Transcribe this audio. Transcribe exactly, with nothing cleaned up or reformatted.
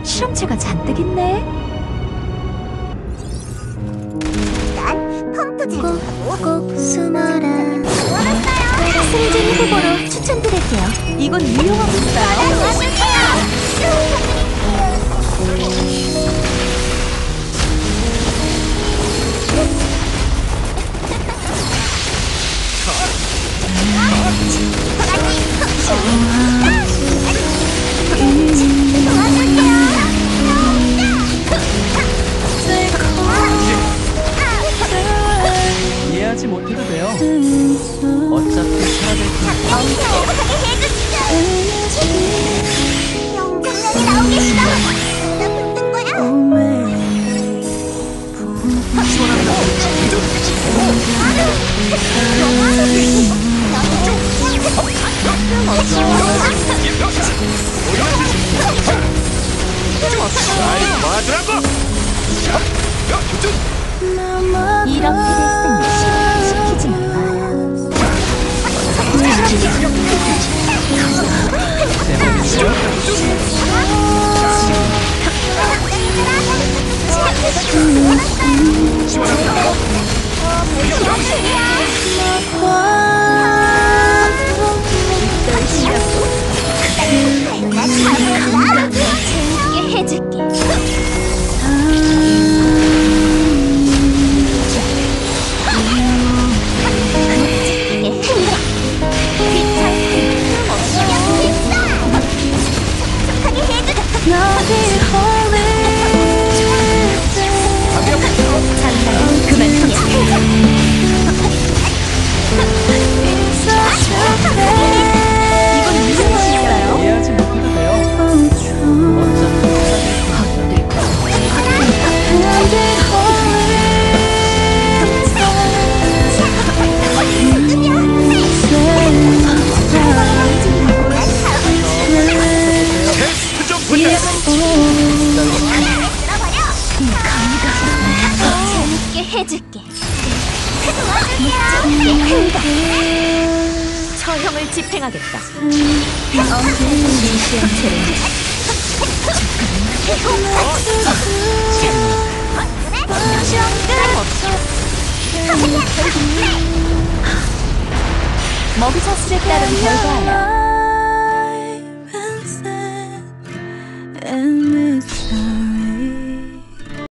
실험체가 잔뜩 있네. 난 펌프 제조하고 꼭 숨어라. 알았어요. 승진 후보로 추천드릴게요. 이건 유용하고 있어요. 이해하지 못해도 돼요. 어차피 사라질 영장면이 나오고 계시다. 나 붙는 거야. 이런 패레스는 시키지 재밌게 해줄게. 장난은 그만. 이건 유용하니까요. 이해하지 못해도 돼요. 어차피 사라질 테스트 좀 부탁. 재밌게 해줄게. 처형을 집행하겠다. 이 시험체를 먹이 사슬에 따른 결과야.